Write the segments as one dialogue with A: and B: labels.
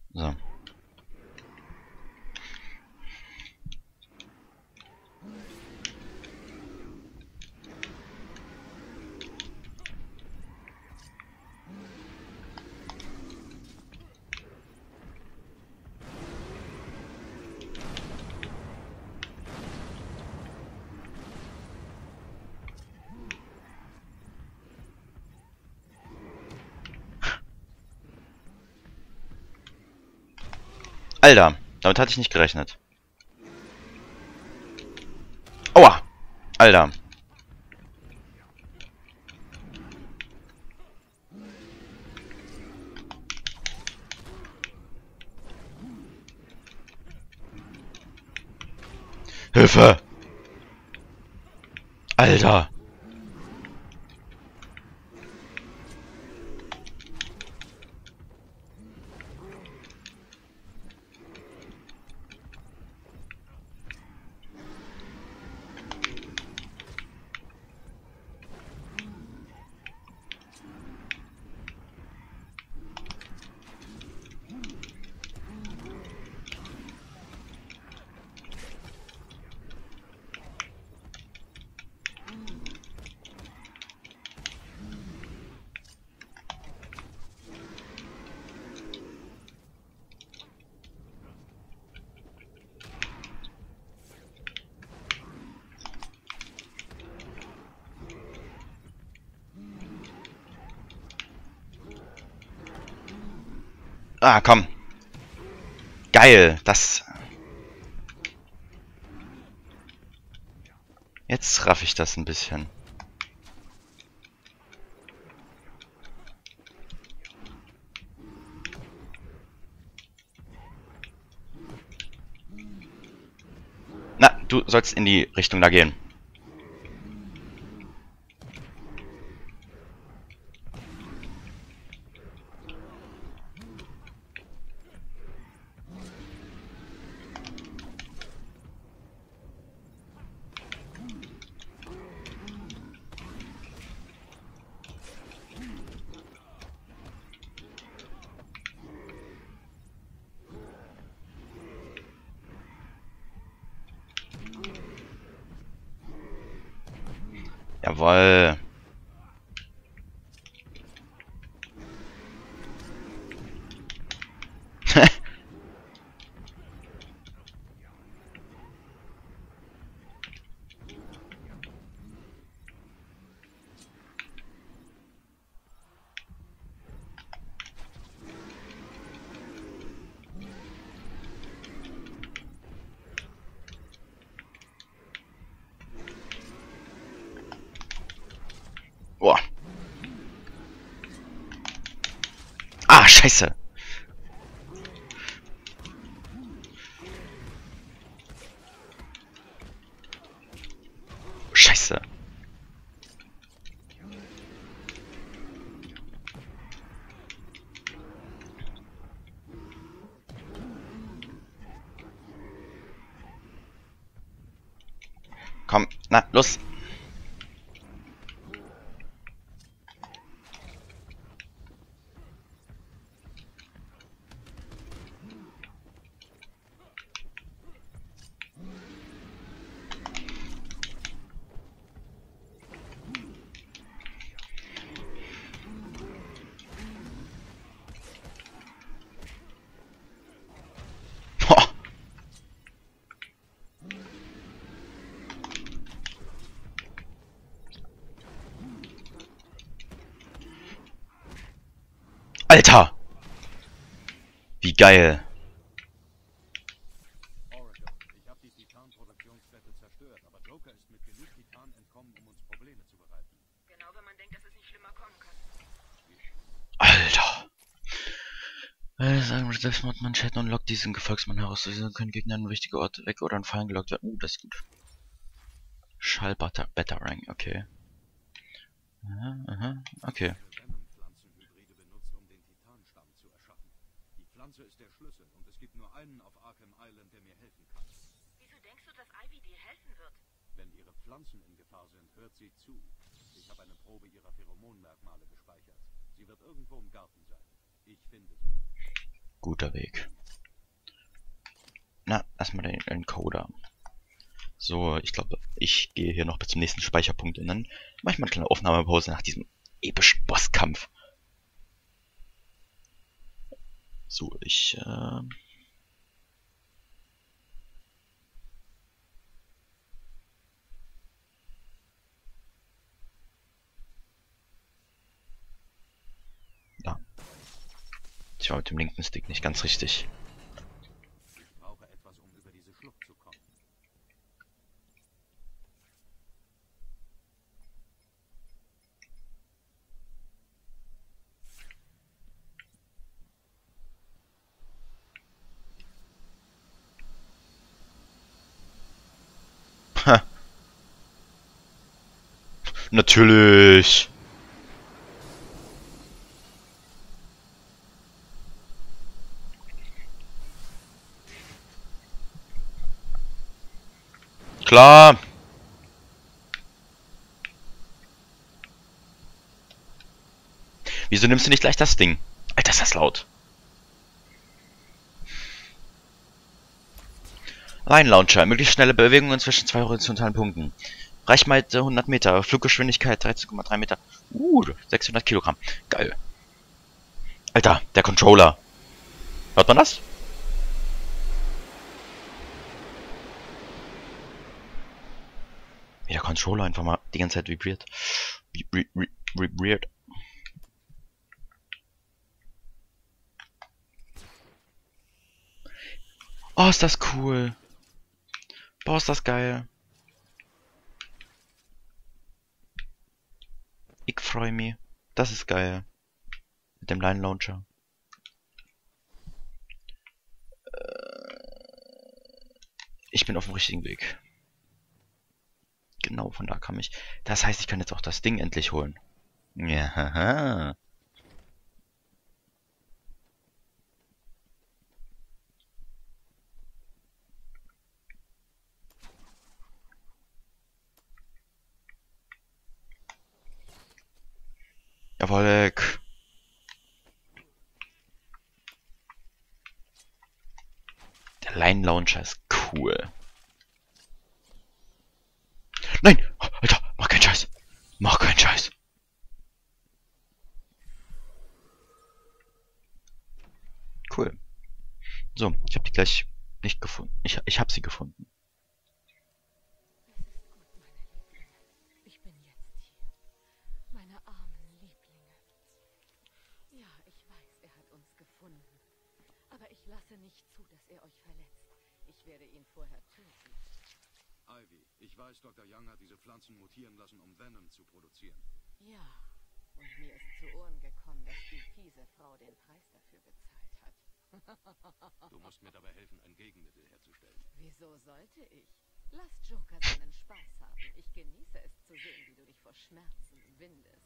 A: So. Alter, damit hatte ich nicht gerechnet. Aua! Alter. Hilfe! Alter! Ah, komm. Geil, das... Jetzt raff ich das ein bisschen. Na, du sollst in die Richtung da gehen. Jawoll. Boah. Ah, scheiße. Scheiße. Komm, na, los. Boah. Alter. Wie geil.
B: Oracle, ich habe die Titan-Produktionsstätte zerstört, aber Joker ist mit genug Titan entkommen, um uns Probleme zu bereiten.
C: Genau, wenn man denkt, dass es nicht schlimmer kommen kann.
A: Alter. Sagen wir Selbstmordmann chatten und lockt diesen Gefolgsmann heraus. So können Gegner an wichtige Orte weg oder an Fallen gelockt werden. Das ist gut. Schallbatarang, okay. Aha, aha, okay.
B: Venom-Pflanzenhybride benutzt, um den Titanstamm zu erschaffen. Die Pflanze ist der Schlüssel und es gibt nur einen auf Arkham Island, der mir helfen kann.
C: Wieso denkst du, dass Ivy dir helfen wird?
B: Wenn ihre Pflanzen in Gefahr sind, hört sie zu. Ich habe eine Probe ihrer Pheromonmerkmale gespeichert. Sie wird irgendwo im Garten sein. Ich finde sie.
A: Guter Weg. Na, erstmal den Encoder. So, ich glaube, ich gehe hier noch bis zum nächsten Speicherpunkt und dann mache ich mal eine kleine Aufnahmepause nach diesem epischen Bosskampf. So, ja. Ich war mit dem linken Stick nicht ganz richtig.
B: Ich brauche etwas, um über diese Schlucht zu kommen.
A: Ha, natürlich. Klar. Wieso nimmst du nicht gleich das Ding? Alter, ist das laut. Line Launcher. Möglichst schnelle Bewegungen zwischen zwei horizontalen Punkten. Reichweite 100 Meter. Fluggeschwindigkeit 13,3 Meter. 600 Kilogramm. Geil. Alter, der Controller. Hört man das? Wie der Controller einfach mal die ganze Zeit vibriert. Vibriert. Oh, ist das cool. Boah, ist das geil. Ich freue mich. Das ist geil. Mit dem Line Launcher. Ich bin auf dem richtigen Weg. Genau, von da kam ich. Das heißt, ich kann jetzt auch das Ding endlich holen. Ja, haha. Jawohl. Der Line Launcher ist cool. Nein! Alter, mach keinen Scheiß! Mach keinen Scheiß! Cool. So, ich habe die gleich nicht gefunden. Ich habe sie gefunden.
D: Ich bin jetzt hier. Meine armen Lieblinge. Ja, ich weiß, er hat uns gefunden. Aber ich lasse nicht zu, dass er euch verletzt. Ich werde ihn vorher töten.
B: Ivy, ich weiß, Dr. Young hat diese Pflanzen mutieren lassen, um Venom zu produzieren.
D: Ja, und mir ist zu Ohren gekommen, dass die fiese Frau den Preis dafür bezahlt hat.
B: Du musst mir dabei helfen, ein Gegenmittel herzustellen.
D: Wieso sollte ich? Lass Joker seinen Spaß haben. Ich genieße es zu sehen, wie du dich vor Schmerzen windest.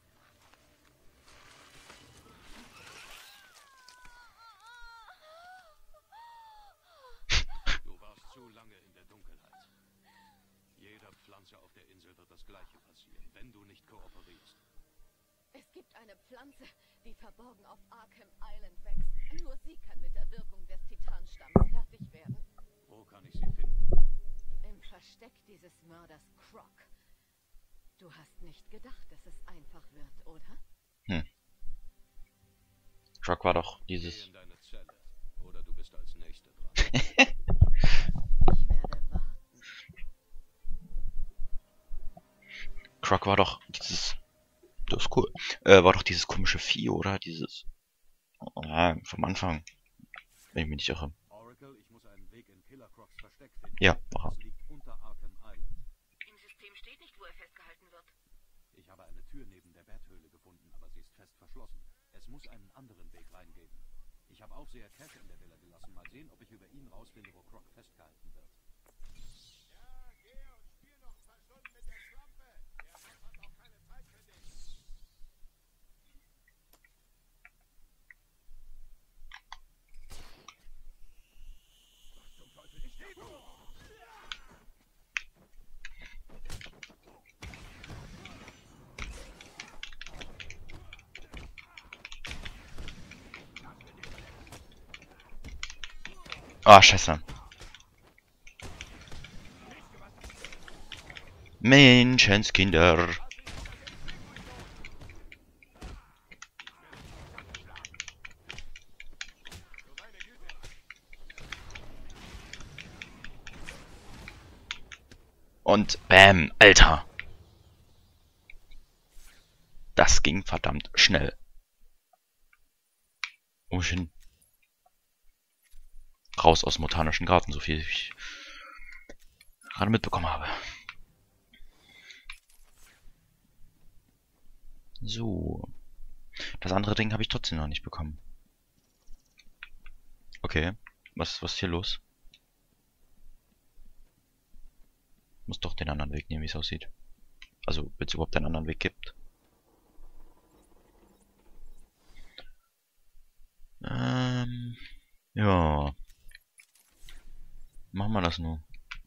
B: Du warst zu lange in der Dunkelheit. Jeder Pflanze auf der Insel wird das Gleiche passieren, wenn du nicht kooperierst.
D: Es gibt eine Pflanze, die verborgen auf Arkham Island wächst. Nur sie kann mit der Wirkung des Titanstamms fertig werden.
B: Wo kann ich sie finden?
D: Im Versteck dieses Mörders Croc. Du hast nicht gedacht, dass es einfach wird, oder?
A: Croc war doch
B: Geh
A: dieses.
B: in deine Zelle, oder du bist als Nächster dran.
D: Ich werde warten.
A: Croc war doch dieses. Das ist cool. War doch dieses komische Vieh, oder? Dieses. Ja, vom Anfang. Wenn ich mich nicht irre.
B: Oracle, ich muss einen Weg in Killer Crocs Versteck finden.
A: Ja, aha.
B: Das liegt unter Arkham Island.
C: Im System steht nicht, wo er festgehalten wird.
B: Ich habe eine Tür neben der Betthöhle gefunden, aber sie ist fest verschlossen. Es muss einen anderen Weg reingeben. Ich habe Aufseher Cash in der Villa gelassen. Mal sehen, ob ich über ihn rausfinde, wo Croc festgehalten wird.
E: Ja, geh und spiel noch 2 Stunden mit der Schlampe. Der Mann hat auch keine Zeit für dich. Was zum Teufel ist das?
A: Ah, scheiße. Menschenskinder. Und bam, Alter. Das ging verdammt schnell. Wo muss ich hin? Raus aus dem botanischen Garten, so viel ich gerade mitbekommen habe. So. Das andere Ding habe ich trotzdem noch nicht bekommen. Okay. Was ist hier los? Muss doch den anderen Weg nehmen, wie es aussieht. Also, wenn es überhaupt einen anderen Weg gibt. Ja. Machen wir das nur.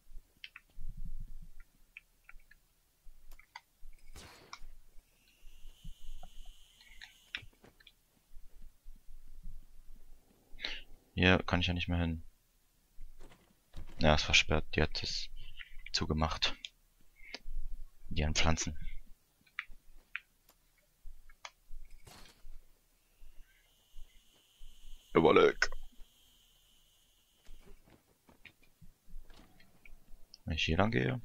A: Hier kann ich ja nicht mehr hin. Ja, ist versperrt. Die hat es zugemacht. Die an Pflanzen. Überleg. Wenn ich hier lang gehe.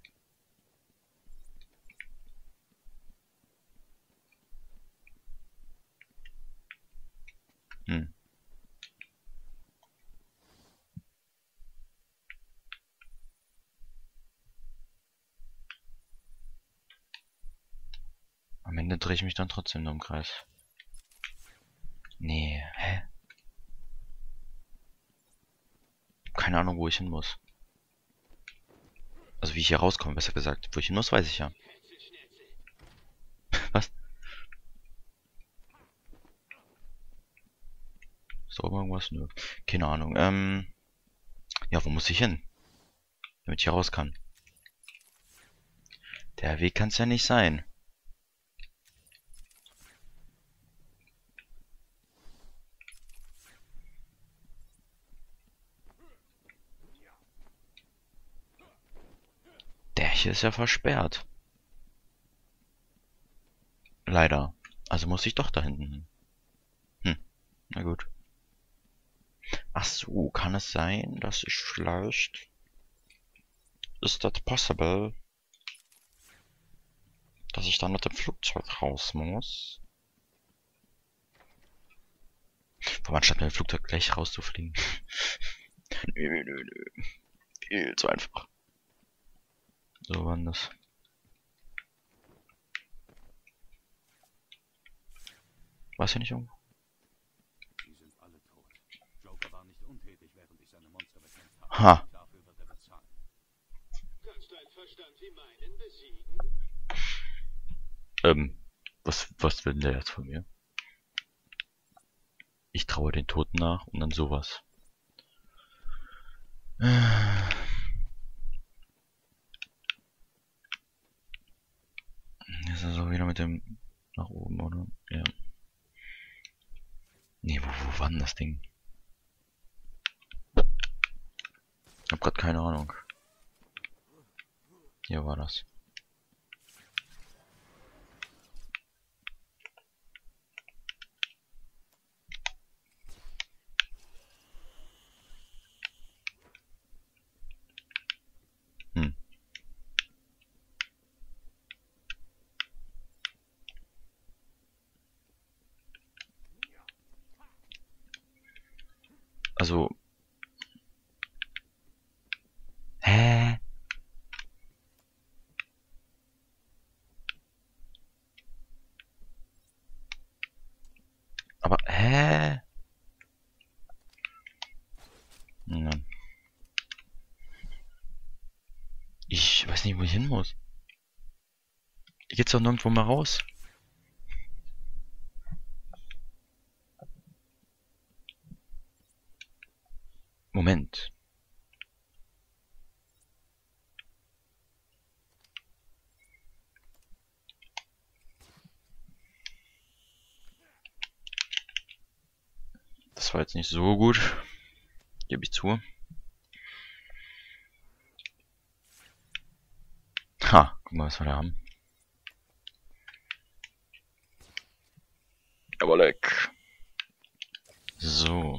A: Am Ende drehe ich mich dann trotzdem nur im Kreis. Nee, hä? Keine Ahnung, wo ich hin muss. Also wie ich hier rauskomme, besser gesagt. Wo ich hin muss, weiß ich ja. Was? Ist da oben irgendwas? Nö. Keine Ahnung. Ja, wo muss ich hin? Damit ich hier raus kann. Der Weg kann es ja nicht sein. Der hier ist ja versperrt. Leider. Also muss ich doch da hinten hin. Na gut. Ach so, kann es sein, dass ich vielleicht... Ist das possible? Dass ich dann mit dem Flugzeug raus muss? Warum anstatt mit dem Flugzeug gleich rauszufliegen? Nö. Viel zu einfach. So war das. War es hier nicht irgendwo?
B: Die sind alle tot. Joker war nicht untätig, während ich seine Monster bekämpft habe.
A: Ha.
B: Dafür wird er bezahlen.
E: Kannst dein Verstand wie meinen besiegen?
A: Was will denn der jetzt von mir? Ich traue den Toten nach und dann sowas. Ist er so wieder mit dem nach oben, oder? Ja. Nee, wo war denn das Ding? Ich hab grad keine Ahnung. Hier war das. Also... Hä? Aber, hä? Nein. Ich weiß nicht, wo ich hin muss. Hier geht's doch nirgendwo mal raus. Moment. Das war jetzt nicht so gut. Gebe ich zu. Ha, guck mal, was wir da haben. Jawohl, leck. So.